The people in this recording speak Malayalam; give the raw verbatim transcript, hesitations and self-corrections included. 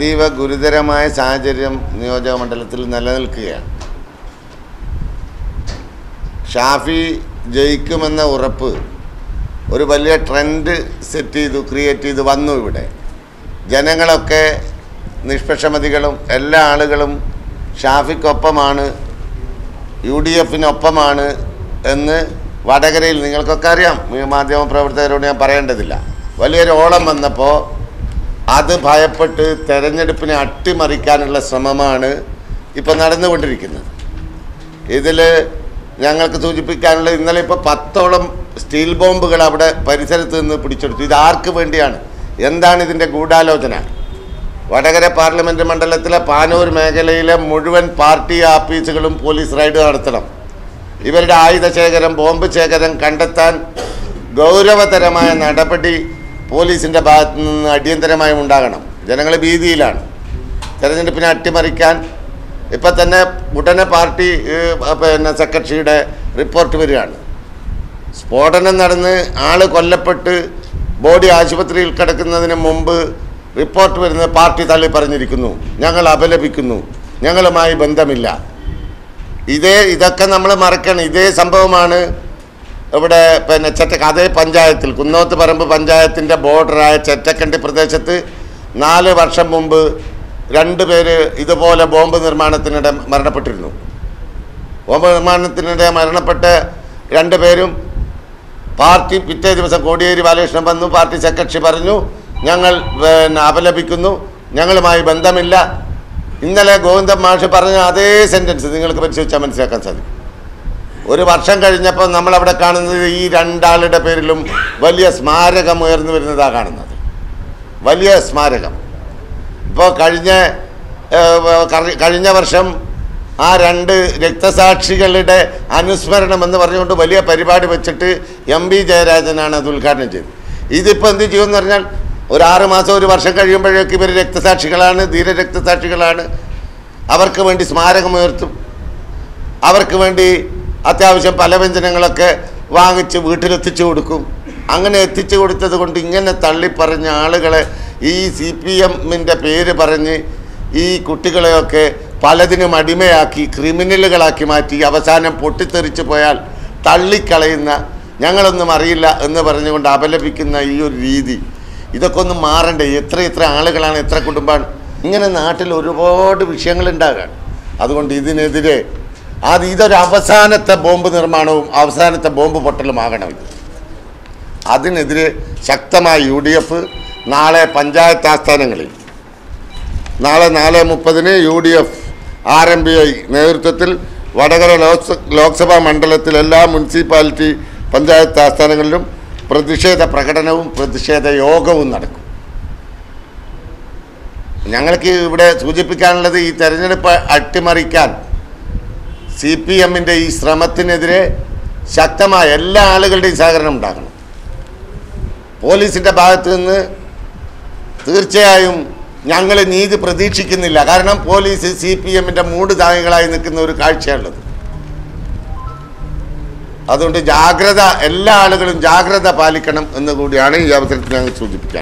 അതീവ ഗുരുതരമായ സാഹചര്യം നിയോജക മണ്ഡലത്തിൽ നിലനിൽക്കുകയാണ്. ഷാഫി ജയിക്കുമെന്ന ഉറപ്പ് ഒരു വലിയ ട്രെൻഡ് സെറ്റ് ചെയ്തു, ക്രിയേറ്റ് ചെയ്ത് വന്നു. ഇവിടെ ജനങ്ങളൊക്കെ നിഷ്പക്ഷമതികളും എല്ലാ ആളുകളും ഷാഫിക്കൊപ്പമാണ്, യു ഡി എഫിനൊപ്പമാണ് എന്ന് വടകരയിൽ നിങ്ങൾക്കൊക്കെ അറിയാം. മാധ്യമപ്രവർത്തകരോട് ഞാൻ പറയേണ്ടതില്ല. വലിയൊരു ഓളം വന്നപ്പോൾ അത് ഭയപ്പെട്ട് തെരഞ്ഞെടുപ്പിനെ അട്ടിമറിക്കാനുള്ള ശ്രമമാണ് ഇപ്പോൾ നടന്നുകൊണ്ടിരിക്കുന്നത്. ഇതിൽ ഞങ്ങൾക്ക് സൂചിപ്പിക്കാനുള്ള, ഇന്നലെ ഇപ്പോൾ പത്തോളം സ്റ്റീൽ ബോംബുകൾ അവിടെ പരിസരത്ത് നിന്ന് പിടിച്ചെടുത്തു. ഇത് ആർക്ക് വേണ്ടിയാണ്? എന്താണ് ഇതിൻ്റെ ഗൂഢാലോചന? വടകര പാർലമെൻറ്റ് മണ്ഡലത്തിലെ പാനൂർ മേഖലയിലെ മുഴുവൻ പാർട്ടി ആഫീസുകളും പോലീസ് റെയ്ഡ് നടത്തണം. ഇവരുടെ ആയുധ ശേഖരം, ബോംബ് ശേഖരം കണ്ടെത്താൻ ഗൗരവതരമായ നടപടി പോലീസിൻ്റെ ഭാഗത്തു നിന്ന് അടിയന്തരമായും ഉണ്ടാകണം. ജനങ്ങൾ ഭീതിയിലാണ്. തെരഞ്ഞെടുപ്പിനെ അട്ടിമറിക്കാൻ ഇപ്പം തന്നെ ഉടനെ പാർട്ടി പിന്നെ സെക്രട്ടറിയുടെ റിപ്പോർട്ട് വരികയാണ്. സ്ഫോടനം നടന്ന് ആൾ കൊല്ലപ്പെട്ട് ബോഡി ആശുപത്രിയിൽ കിടക്കുന്നതിന് മുമ്പ് റിപ്പോർട്ട് വരുന്നത് പാർട്ടി തള്ളി പറഞ്ഞിരിക്കുന്നു, ഞങ്ങൾ അപലപിക്കുന്നു, ഞങ്ങളുമായി ബന്ധമില്ല. ഇതേ ഇതൊക്കെ നമ്മൾ മറക്കണം. ഇതേ സംഭവമാണ് ഇവിടെ പിന്നെ ചെറ്റക്ക അതേ പഞ്ചായത്തിൽ, കുന്നോത്ത് പറമ്പ് പഞ്ചായത്തിൻ്റെ ബോർഡറായ ചെറ്റക്കണ്ടി പ്രദേശത്ത് നാല് വർഷം മുമ്പ് രണ്ട് പേര് ഇതുപോലെ ബോംബ് നിർമ്മാണത്തിനിടെ മരണപ്പെട്ടിരുന്നു. ബോംബ് നിർമ്മാണത്തിനിടെ മരണപ്പെട്ട രണ്ട് പേരും പാർട്ടി പിറ്റേ ദിവസം കോടിയേരി ബാലകൃഷ്ണൻ വന്നു, പാർട്ടി സെക്രട്ടറി പറഞ്ഞു ഞങ്ങൾ പിന്നെ അപലപിക്കുന്നു, ഞങ്ങളുമായി ബന്ധമില്ല. ഇന്നലെ ഗോവിന്ദൻ മാഷ് പറഞ്ഞ അതേ സെൻറ്റൻസ് നിങ്ങൾക്ക് പരിശോധിച്ചാൽ മനസ്സിലാക്കാൻ സാധിക്കും. ഒരു വർഷം കഴിഞ്ഞപ്പോൾ നമ്മളവിടെ കാണുന്നത് ഈ രണ്ടാളുടെ പേരിലും വലിയ സ്മാരകം ഉയർന്നു വരുന്നതാണ് കാണുന്നത്. വലിയ സ്മാരകം. ഇപ്പോൾ കഴിഞ്ഞ കഴിഞ്ഞ വർഷം ആ രണ്ട് രക്തസാക്ഷികളുടെ അനുസ്മരണം എന്ന് പറഞ്ഞുകൊണ്ട് വലിയ പരിപാടി വെച്ചിട്ട് എം പി ജയരാജനാണ് അത് ഉദ്ഘാടനം ചെയ്തത്. ഇതിപ്പോൾ എന്ത് ചെയ്യുമെന്ന് പറഞ്ഞാൽ ഒരു ആറ് മാസം ഒരു വർഷം കഴിയുമ്പോഴേക്ക് ഇവർ രക്തസാക്ഷികളാണ്, ധീര രക്തസാക്ഷികളാണ്. അവർക്ക് വേണ്ടി സ്മാരകം ഉയർത്തും. അവർക്ക് വേണ്ടി അത്യാവശ്യം പല വ്യഞ്ജനങ്ങളൊക്കെ വാങ്ങിച്ച് വീട്ടിലെത്തിച്ചു കൊടുക്കും. അങ്ങനെ എത്തിച്ചു കൊടുത്തത് കൊണ്ട് ഇങ്ങനെ തള്ളിപ്പറഞ്ഞ ആളുകളെ ഈ സി പി എമ്മിൻ്റെ പേര് പറഞ്ഞ് ഈ കുട്ടികളെയൊക്കെ പലതിനും അടിമയാക്കി ക്രിമിനലുകളാക്കി മാറ്റി അവസാനം പൊട്ടിത്തെറിച്ച് പോയാൽ തള്ളിക്കളയുന്ന, ഞങ്ങളൊന്നും അറിയില്ല എന്ന് പറഞ്ഞുകൊണ്ട് അപലപിക്കുന്ന ഈ ഒരു രീതി, ഇതൊക്കെ ഒന്ന് മാറണ്ടേ? എത്ര എത്ര ആളുകളാണ്, എത്ര കുടുംബമാണ്? ഇങ്ങനെ നാട്ടിൽ ഒരുപാട് വിഷയങ്ങളുണ്ടാകാണ്. അതുകൊണ്ട് ഇതിനെതിരെ അത് ഇതൊരു അവസാനത്തെ ബോംബ് നിർമ്മാണവും അവസാനത്തെ ബോംബ് പൊട്ടലുമാകണം. ഇത് അതിനെതിരെ ശക്തമായ യു ഡി എഫ് നാളെ പഞ്ചായത്ത് ആസ്ഥാനങ്ങളിൽ നാളെ നാല് മുപ്പതിന് U D F R M P I നേതൃത്വത്തിൽ വടകര ലോക്സഭാ മണ്ഡലത്തിൽ എല്ലാ മുനിസിപ്പാലിറ്റി പഞ്ചായത്ത് ആസ്ഥാനങ്ങളിലും പ്രതിഷേധ പ്രകടനവും പ്രതിഷേധ യോഗവും നടക്കും. ഞങ്ങൾക്ക് ഇവിടെ സൂചിപ്പിക്കാനുള്ളത്, ഈ തെരഞ്ഞെടുപ്പ് അട്ടിമറിക്കാൻ സി പി എമ്മിൻ്റെ ഈ ശ്രമത്തിനെതിരെ ശക്തമായ എല്ലാ ആളുകളുടെയും സഹകരണം ഉണ്ടാകണം. പോലീസിൻ്റെ ഭാഗത്ത് നിന്ന് തീർച്ചയായും ഞങ്ങൾ നീതി പ്രതീക്ഷിക്കുന്നില്ല. കാരണം പോലീസ് സി പി എമ്മിൻ്റെ മൂട് താങ്ങികളായി നിൽക്കുന്ന ഒരു കാഴ്ചയുള്ളത്. അതുകൊണ്ട് ജാഗ്രത, എല്ലാ ആളുകളും ജാഗ്രത പാലിക്കണം എന്ന് കൂടിയാണ് ഈ അവസരത്തിൽ ഞങ്ങൾ സൂചിപ്പിക്കുക.